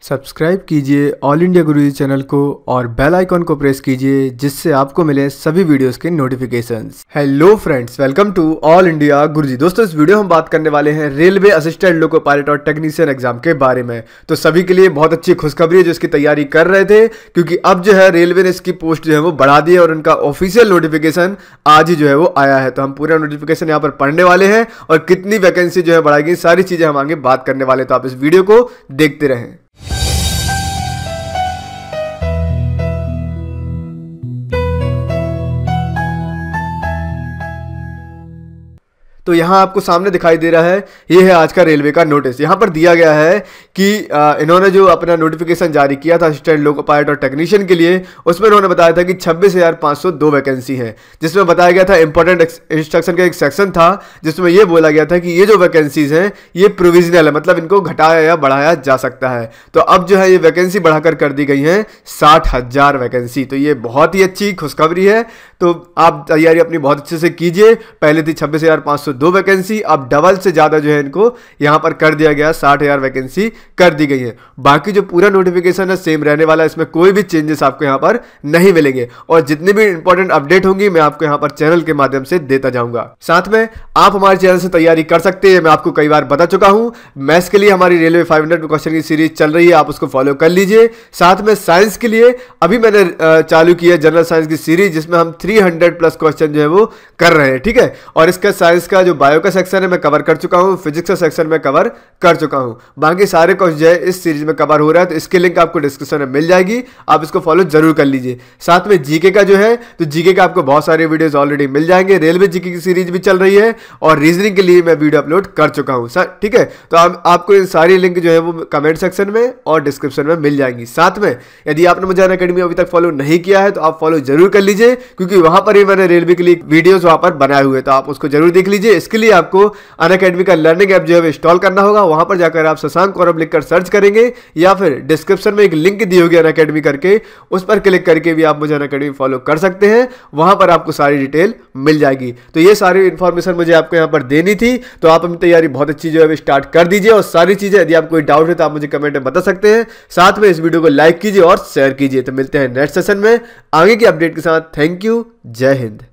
Subscribe कीजिए all India गुरुजी channel को और बेल आइकॉन को प्रेस कीजिए जिससे आपको मिले सभी वीडियोस के notifications. Hello friends, welcome to all India Guruji. दोस्तों, इस वीडियो हम बात करने वाले हैं रेलवे असिस्टेंट लोको पायलट और टेक्नीशियन एग्जाम के बारे में। तो सभी के लिए बहुत अच्छी खुशखबरी है जो इसकी तैयारी कर रहे थे, क्योंकि अब जो है रेलवे ने इसकी पोस्ट जो है वो बढ़ा दी है और उनका ऑफिशियल नोटिफिकेशन आज ही जो है वो आया है। तो हम पूरा नोटिफिकेशन यहाँ पर पढ़ने वाले हैं और कितनी वैकेंसी जो है बढ़ाई गई, सारी चीजें हम आगे बात करने वाले हैं। तो आप इस वीडियो को देखते रहें। तो यहाँ आपको सामने दिखाई दे रहा है, ये है आज का रेलवे का नोटिस। यहाँ पर दिया गया है कि इन्होंने जो अपना नोटिफिकेशन जारी किया था असिस्टेंट लोको पायलट और टेक्नीशियन के लिए, उसमें इन्होंने बताया था कि 26,502 वैकेंसी है, जिसमें बताया गया था इंपॉर्टेंट इंस्ट्रक्शन का एक सेक्शन था जिसमें ये बोला गया था कि ये जो वैकेंसीज हैं ये प्रोविजनल है, मतलब इनको घटाया या बढ़ाया जा सकता है। तो अब जो है ये वैकेंसी बढ़ाकर कर दी गई है 60,000 वैकेंसी। तो ये बहुत ही अच्छी खुशखबरी है। तो आप तैयारी अपनी बहुत अच्छे से कीजिए। पहले थी 26,502 वैकेंसी, अब डबल से ज्यादा जो है इनको यहां पर कर दिया गया, 60,000 वैकेंसी कर दी गई है। बाकी जो पूरा नोटिफिकेशन है सेम रहने वाला है, इसमें कोई भी चेंजेस आपको यहां पर नहीं मिलेंगे और जितनी भी इंपॉर्टेंट अपडेट होंगी मैं आपको यहां पर चैनल के माध्यम से देता जाऊंगा। साथ में आप हमारे चैनल से तैयारी कर सकते हैं, मैं आपको कई बार बता चुका हूं। मैथ्स के लिए हमारी रेलवे 500 क्वेश्चन की सीरीज चल रही है, आप उसको फॉलो कर लीजिए। साथ में साइंस के लिए अभी मैंने चालू की है जनरल साइंस की सीरीज, जिसमें हम 300 प्लस क्वेश्चन जो है वो कर रहे हैं, ठीक है। और इसका साइंस का जो बायो का सेक्शन है मैं कवर कर चुका हूं, फिजिक्स का सेक्शन में कवर कर चुका हूं, बाकी सारे क्वेश्चन जो है इस सीरीज में कवर हो रहा है। तो इसकी लिंक आपको डिस्क्रिप्शन में मिल जाएगी, आप इसको फॉलो जरूर कर लीजिए। साथ में जीके का जो है, तो जीके का आपको बहुत सारे वीडियोस ऑलरेडी मिल जाएंगे। रेलवे जीके की सीरीज भी चल रही है और रीजनिंग के लिए मैं वीडियो अपलोड कर चुका हूं, ठीक है। तो आपको इन सारी लिंक जो है वो कमेंट सेक्शन में और डिस्क्रिप्शन में मिल जाएंगी। साथ में यदि आपने मुझे अनअकैडमी अभी तक फॉलो नहीं किया है तो आप फॉलो जरूर कर लीजिए, क्योंकि वहां पर ही मैंने रेलवे के लिए वीडियोस वहां पर बनाए हुए, तो आप उसको जरूर देख लीजिए। इसके लिए आपको अनअकैडमी का लर्निंग ऐप जो है इंस्टॉल करना होगा। वहां पर जाकर आप शशांक कौरव लिखकर सर्च करेंगे या फिर डिस्क्रिप्शन में एक लिंक दी होगी अनअकैडमी करके, उस पर क्लिक करके भी आप मुझे अनअकैडमी फॉलो कर सकते हैं। वहां पर आपको सारी डिटेल मिल जाएगी। तो ये सारी इंफॉर्मेशन मुझे आपको यहां पर देनी थी, तो आप अपनी तैयारी बहुत अच्छी जो है स्टार्ट कर दीजिए। और सारी चीजें यदि आप कोई डाउट है तो आप मुझे कमेंट में बता सकते हैं। साथ में इस वीडियो को लाइक कीजिए और शेयर कीजिए। तो मिलते हैं नेक्स्ट सेशन में आगे की अपडेट के साथ। थैंक यू, जय हिंद।